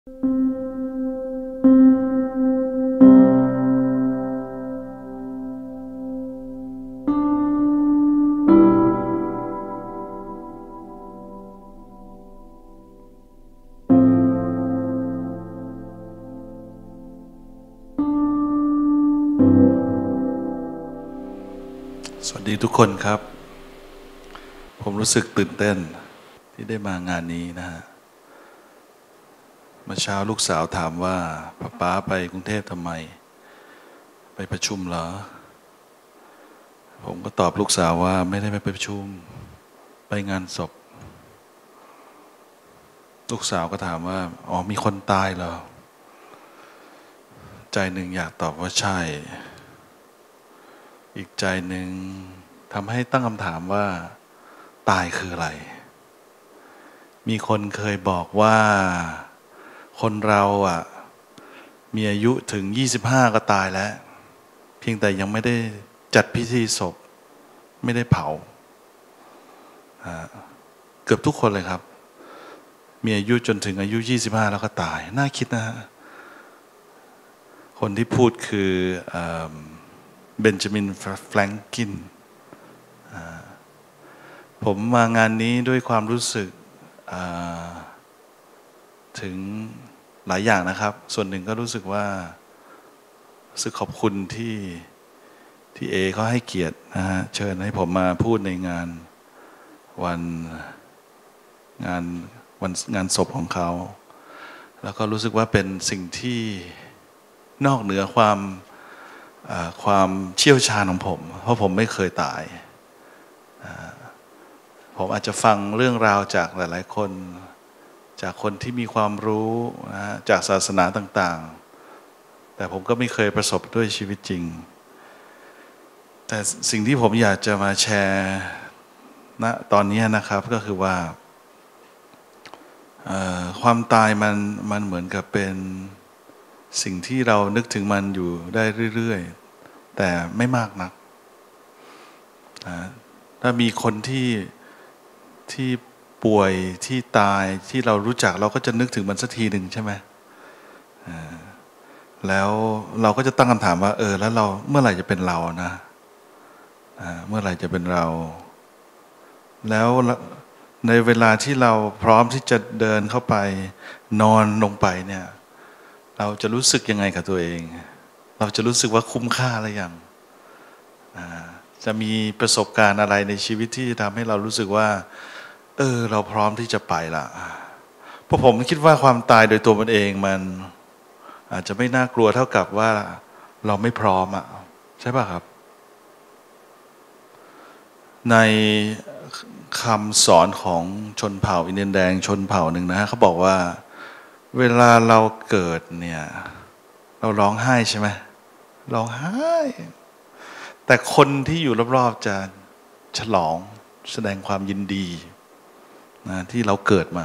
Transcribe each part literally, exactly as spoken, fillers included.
สวัสดีทุกคนครับผมรู้สึกตื่นเต้นที่ได้มางานนี้นะฮะเมื่อเช้าลูกสาวถามว่าป๊าป๊าไปกรุงเทพทำไมไปประชุมเหรอผมก็ตอบลูกสาวว่าไม่ได้ไปประชุมไปงานศพลูกสาวก็ถามว่าอ๋อมีคนตายเหรอใจหนึ่งอยากตอบว่าใช่อีกใจหนึ่งทำให้ตั้งคำถามว่าตายคืออะไรมีคนเคยบอกว่าคนเราอ่ะมีอายุถึงยี่สิบห้าก็ตายแล้วเพียงแต่ยังไม่ได้จัดพิธีศพไม่ได้เผาเกือบทุกคนเลยครับมีอายุจนถึงอายุยี่สิบห้าแล้วก็ตายน่าคิดนะฮะคนที่พูดคือเบนจามินแฟรงกินผมมางานนี้ด้วยความรู้สึกถึงหลายอย่างนะครับส่วนหนึ่งก็รู้สึกว่ารู้สึกขอบคุณที่ที่เอเขาให้เกียรตินะฮะเชิญให้ผมมาพูดในงานวันงานวันงานศพของเขาแล้วก็รู้สึกว่าเป็นสิ่งที่นอกเหนือความความเชี่ยวชาญของผมเพราะผมไม่เคยตายผมอาจจะฟังเรื่องราวจากหลายๆคนจากคนที่มีความรู้นะจากศาสนาต่างๆแต่ผมก็ไม่เคยประสบด้วยชีวิตจริงแต่สิ่งที่ผมอยากจะมาแชร์ณตอนนี้นะครับก็คือว่าความตายมันมันเหมือนกับเป็นสิ่งที่เรานึกถึงมันอยู่ได้เรื่อยๆแต่ไม่มากนักนะถ้ามีคนที่ที่ป่วยที่ตายที่เรารู้จักเราก็จะนึกถึงมันสักทีหนึ่งใช่ไหมแล้วเราก็จะตั้งคำถามว่าเออแล้วเราเมื่อไหร่จะเป็นเรานะเมื่อไหร่จะเป็นเราแล้วในเวลาที่เราพร้อมที่จะเดินเข้าไปนอนลงไปเนี่ยเราจะรู้สึกยังไงกับตัวเองเราจะรู้สึกว่าคุ้มค่าหรือยังจะมีประสบการณ์อะไรในชีวิตที่ทำให้เรารู้สึกว่าเออเราพร้อมที่จะไปละเพราะผมคิดว่าความตายโดยตัวมันเองมันอาจจะไม่น่ากลัวเท่ากับว่าเราไม่พร้อมอ่ะใช่ป่ะครับในคำสอนของชนเผ่าอินเดียนแดงชนเผ่าหนึ่งนะเขาบอกว่าเวลาเราเกิดเนี่ยเราร้องไห้ใช่ไหมร้องไห้แต่คนที่อยู่รอบๆจะฉลองแสดงความยินดีนะที่เราเกิดมา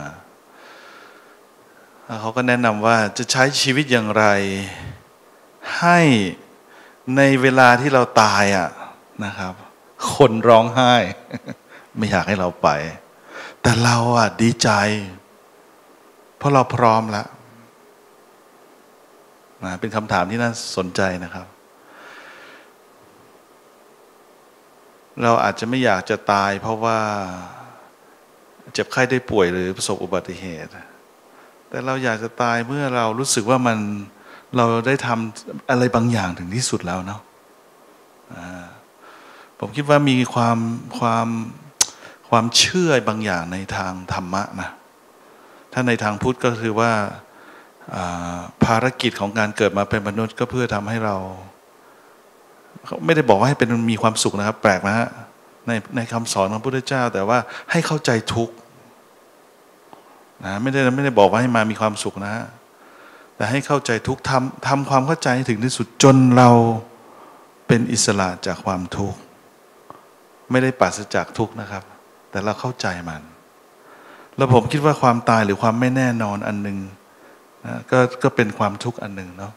เขาก็แนะนำว่าจะใช้ชีวิตอย่างไรให้ในเวลาที่เราตายอ่ะนะครับคนร้องไห้ไม่อยากให้เราไปแต่เราอ่ะดีใจเพราะเราพร้อมแล้วนะเป็นคำถามที่น่าสนใจนะครับเราอาจจะไม่อยากจะตายเพราะว่าเจ็บไข้ได้ป่วยหรือประสบอุบัติเหตุแต่เราอยากจะตายเมื่อเรารู้สึกว่ามันเราได้ทำอะไรบางอย่างถึงที่สุดแล้วเนาะผมคิดว่ามีความความความเชื่อบางอย่างในทางธรรมะนะถ้าในทางพุทธก็คือว่าภารกิจของการเกิดมาเป็นมนุษย์ก็เพื่อทำให้เราไม่ได้บอกว่าให้เป็นมีความสุขนะครับแปลกนะฮะในในคำสอนของพระพุทธเจ้าแต่ว่าให้เข้าใจทุกข์นะไม่ได้ไม่ได้บอกว่าให้มามีความสุขนะฮะแต่ให้เข้าใจทุกข์ทำทำความเข้าใจถึงที่สุดจนเราเป็นอิสระจากความทุกข์ไม่ได้ปราศจากทุกข์นะครับแต่เราเข้าใจมันแล้วผมคิดว่าความตายหรือความไม่แน่นอนอันหนึ่งนะก็ก็เป็นความทุกข์อันหนึ่งเนาะ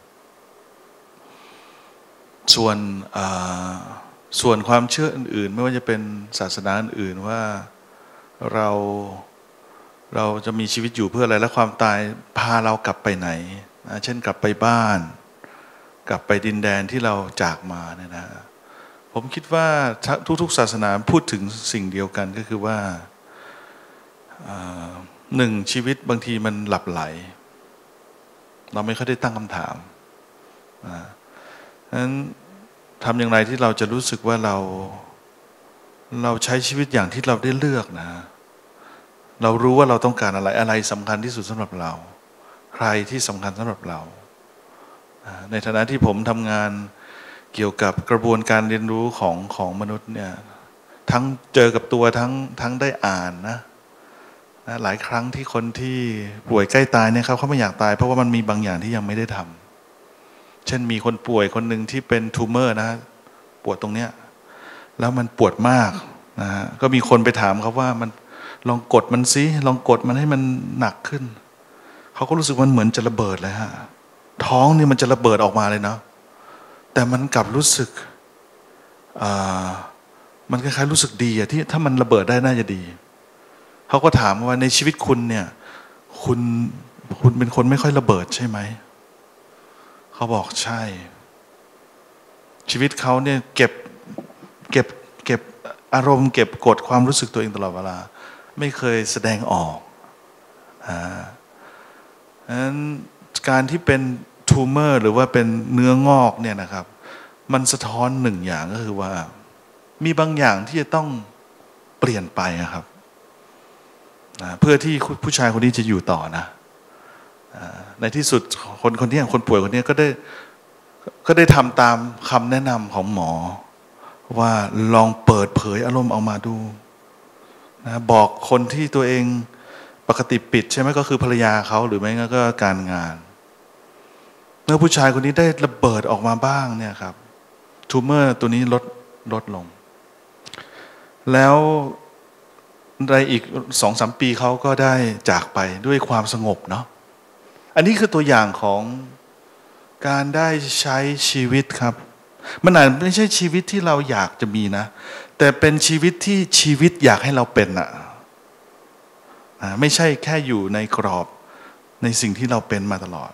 ส่วนส่วนความเชื่ออื่นๆไม่ว่าจะเป็นศาสนาอื่นๆว่าเราเราจะมีชีวิตอยู่เพื่ออะไรและความตายพาเรากลับไปไหนนะเช่นกลับไปบ้านกลับไปดินแดนที่เราจากมาเนี่ยนะผมคิดว่าทุกๆศาสนาพูดถึงสิ่งเดียวกันก็คือว่าหนึ่งชีวิตบางทีมันหลับไหลเราไม่ค่อยได้ตั้งคำถามนะฉะนั้นทำอย่างไรที่เราจะรู้สึกว่าเราเราใช้ชีวิตอย่างที่เราได้เลือกนะเรารู้ว่าเราต้องการอะไรอะไรสำคัญที่สุดสำหรับเราใครที่สำคัญสำหรับเราในฐานะที่ผมทำงานเกี่ยวกับกระบวนการเรียนรู้ของของมนุษย์เนี่ยทั้งเจอกับตัวทั้งทั้งได้อ่านนะนะหลายครั้งที่คนที่ป่วยใกล้ตายเนี่ยเขาเขาไม่อยากตายเพราะว่ามันมีบางอย่างที่ยังไม่ได้ทำเช่นมีคนป่วยคนหนึ่งที่เป็นทูเมอร์นะปวดตรงเนี้ยแล้วมันปวดมากนะฮะก็มีคนไปถามเขาว่ามันลองกดมันซิลองกดมันให้มันหนักขึ้นเขาก็รู้สึกมันเหมือนจะระเบิดเลยฮะท้องนี่มันจะระเบิดออกมาเลยเนาะแต่มันกลับรู้สึกมันคล้ายๆรู้สึกดีอะที่ถ้ามันระเบิดได้น่าจะดีเขาก็ถามว่าในชีวิตคุณเนี่ยคุณคุณเป็นคนไม่ค่อยระเบิดใช่ไหมเขาบอกใช่ชีวิตเขาเนี่ยเก็บเก็บเก็บอารมณ์เก็บกดความรู้สึกตัวเองตลอดเวลาไม่เคยแสดงออกอ่าฉะนั้นการที่เป็นทูเมอร์หรือว่าเป็นเนื้องอกเนี่ยนะครับมันสะท้อนหนึ่งอย่างก็คือว่ามีบางอย่างที่จะต้องเปลี่ยนไปครับนะเพื่อที่ผู้ชายคนนี้จะอยู่ต่อนะในที่สุดคนคนนี้คนป่วยคนนี้ก็ได้ก็ได้ทำตามคำแนะนำของหมอว่าลองเปิดเผยอารมณ์ออกมาดูนะบอกคนที่ตัวเองปกติปิดใช่ไหมก็คือภรรยาเขาหรือไม่งั้นก็การงานเมื่อผู้ชายคนนี้ได้ระเบิดออกมาบ้างเนี่ยครับทูเมอร์ตัวนี้ลดลดลงแล้วในอีกสองสามปีเขาก็ได้จากไปด้วยความสงบเนาะอันนี้คือตัวอย่างของการได้ใช้ชีวิตครับมันอาจไม่ใช่ชีวิตที่เราอยากจะมีนะแต่เป็นชีวิตที่ชีวิตอยากให้เราเป็นอะไม่ใช่แค่อยู่ในกรอบในสิ่งที่เราเป็นมาตลอด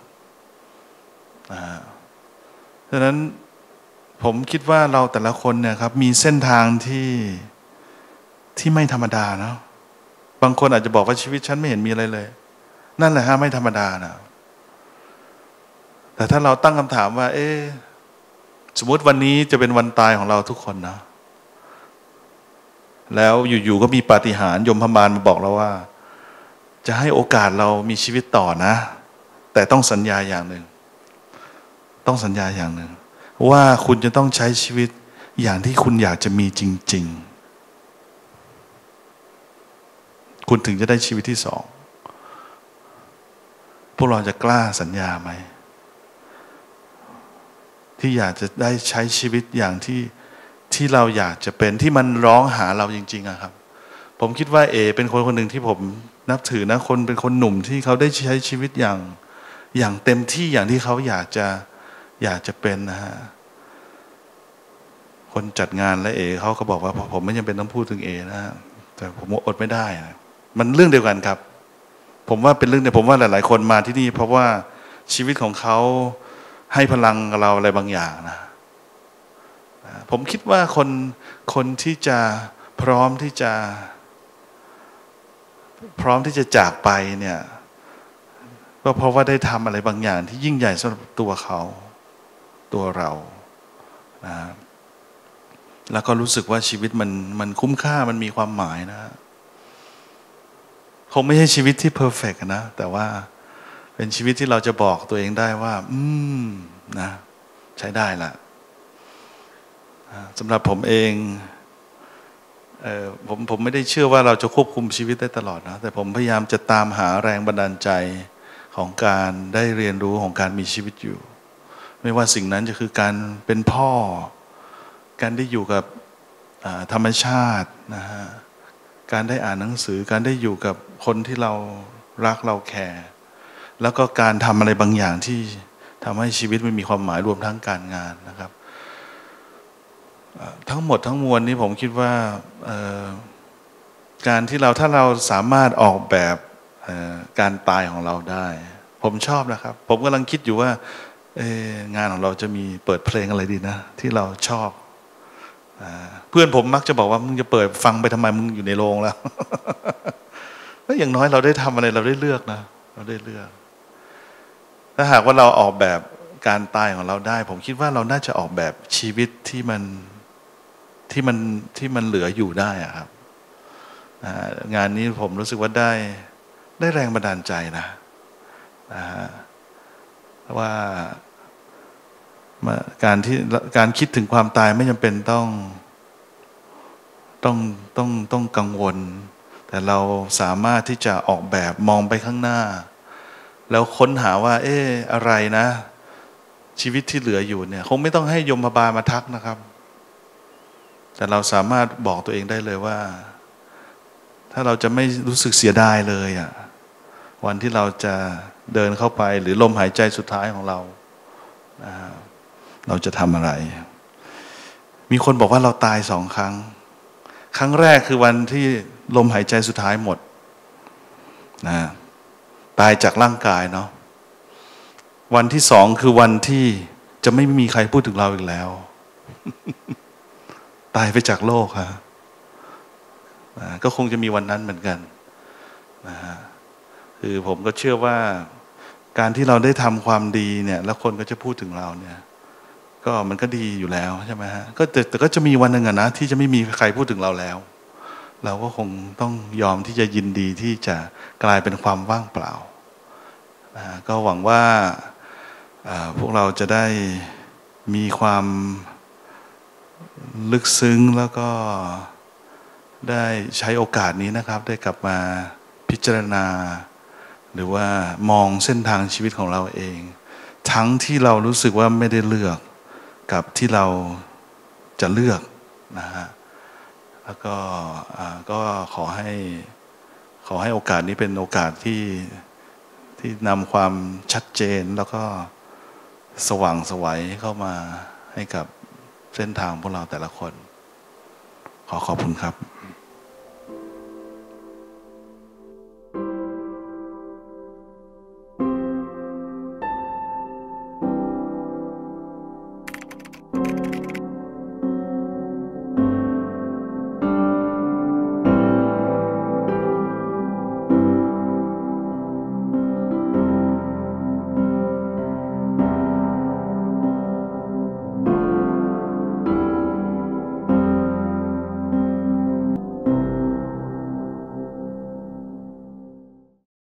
ดังนั้นผมคิดว่าเราแต่ละคนเนี่ยครับมีเส้นทางที่ที่ไม่ธรรมดาเนาะบางคนอาจจะบอกว่าชีวิตฉันไม่เห็นมีอะไรเลยนั่นแหละฮะไม่ธรรมดานะแต่ถ้าเราตั้งคำถามว่าเอ๊ะสมมติวันนี้จะเป็นวันตายของเราทุกคนนะแล้วอยู่ๆก็มีปาฏิหาริย์ยมพบาลมาบอกเราว่าจะให้โอกาสเรามีชีวิตต่อนะแต่ต้องสัญญาอย่างหนึ่งต้องสัญญาอย่างหนึ่งว่าคุณจะต้องใช้ชีวิตอย่างที่คุณอยากจะมีจริงๆคุณถึงจะได้ชีวิตที่สองพวกเราจะกล้าสัญญาไหมที่อยากจะได้ใช้ชีวิตอย่างที่ที่เราอยากจะเป็นที่มันร้องหาเราจริงๆอะครับผมคิดว่าเอเป็นคนคนหนึ่งที่ผมนับถือนะคนเป็นคนหนุ่มที่เขาได้ใช้ชีวิตอย่างอย่างเต็มที่อย่างที่เขาอยากจะอยากจะเป็นนะฮะคนจัดงานและเอเขาก็บอกว่าผมไม่จำเป็นต้องพูดถึงเอนะแต่ผมอดไม่ได้นะมันเรื่องเดียวกันครับผมว่าเป็นเรื่องเดียวผมว่าหลายๆคนมาที่นี่เพราะว่าชีวิตของเขาให้พลังกับเราอะไรบางอย่างนะผมคิดว่าคนคนที่จะพร้อมที่จะพร้อมที่จะจากไปเนี่ยก็เพราะว่าได้ทำอะไรบางอย่างที่ยิ่งใหญ่สำหรับตัวเขาตัวเรานะแล้วก็รู้สึกว่าชีวิตมันมันคุ้มค่ามันมีความหมายนะคงไม่ใช่ชีวิตที่เพอร์เฟกต์นะแต่ว่าเป็นชีวิตที่เราจะบอกตัวเองได้ว่าอืมนะใช้ได้ละสำหรับผมเองเออผมผมไม่ได้เชื่อว่าเราจะควบคุมชีวิตได้ตลอดนะแต่ผมพยายามจะตามหาแรงบันดาลใจของการได้เรียนรู้ของการมีชีวิตอยู่ไม่ว่าสิ่งนั้นจะคือการเป็นพ่อการได้อยู่กับธรรมชาตินะฮะการได้อ่านหนังสือการได้อยู่กับคนที่เรารักเราแคร์แล้วก็การทำอะไรบางอย่างที่ทำให้ชีวิตมันมีความหมายรวมทั้งการงานนะครับทั้งหมดทั้งมวลนี้ผมคิดว่าการที่เราถ้าเราสามารถออกแบบการตายของเราได้ ผมชอบนะครับผมกำลังคิดอยู่ว่า งานของเราจะมีเปิดเพลงอะไรดีนะที่เราชอบเพื่อนผมมักจะบอกว่ามึงจะเปิดฟังไปทำไมมึงอยู่ในโรงแล้วก็อย่างน้อยเราได้ทำอะไรเราได้เลือกนะเราได้เลือกถ้าหากว่าเราออกแบบการตายของเราได้ผมคิดว่าเราน่าจะออกแบบชีวิตที่มันที่มันที่มันเหลืออยู่ได้อะครับงานนี้ผมรู้สึกว่าได้ได้แรงบันดาลใจนะนะฮะว่าการที่การคิดถึงความตายไม่จำเป็นต้องต้องต้องต้องกังวลแต่เราสามารถที่จะออกแบบมองไปข้างหน้าแล้วค้นหาว่าเอ๊ะอะไรนะชีวิตที่เหลืออยู่เนี่ยคงไม่ต้องให้ยมบาลมาทักนะครับแต่เราสามารถบอกตัวเองได้เลยว่าถ้าเราจะไม่รู้สึกเสียดายเลยอ่ะวันที่เราจะเดินเข้าไปหรือลมหายใจสุดท้ายของเราเราจะทำอะไรมีคนบอกว่าเราตายสองครั้งครั้งแรกคือวันที่ลมหายใจสุดท้ายหมดนะตายจากร่างกายเนาะวันที่สองคือวันที่จะไม่มีใครพูดถึงเราอีกแล้ว ตายไปจากโลกครับนะก็คงจะมีวันนั้นเหมือนกันนะฮะคือผมก็เชื่อว่าการที่เราได้ทำความดีเนี่ยแล้วคนก็จะพูดถึงเราเนี่ยก็มันก็ดีอยู่แล้วใช่ไหมฮะก็แต่แต่ก็จะมีวันหนึ่งอะนะที่จะไม่มีใครพูดถึงเราแล้วเราก็คงต้องยอมที่จะยินดีที่จะกลายเป็นความว่างเปล่านะก็หวังว่าพวกเราจะได้มีความลึกซึ้งแล้วก็ได้ใช้โอกาสนี้นะครับได้กลับมาพิจารณาหรือว่ามองเส้นทางชีวิตของเราเองทั้งที่เรารู้สึกว่าไม่ได้เลือกกับที่เราจะเลือกนะฮะแล้วก็ก็ขอให้ขอให้โอกาสนี้เป็นโอกาสที่ที่นำความชัดเจนแล้วก็สว่างไสวเข้ามาให้กับเส้นทางพวกเราแต่ละคนขอขอบคุณครับ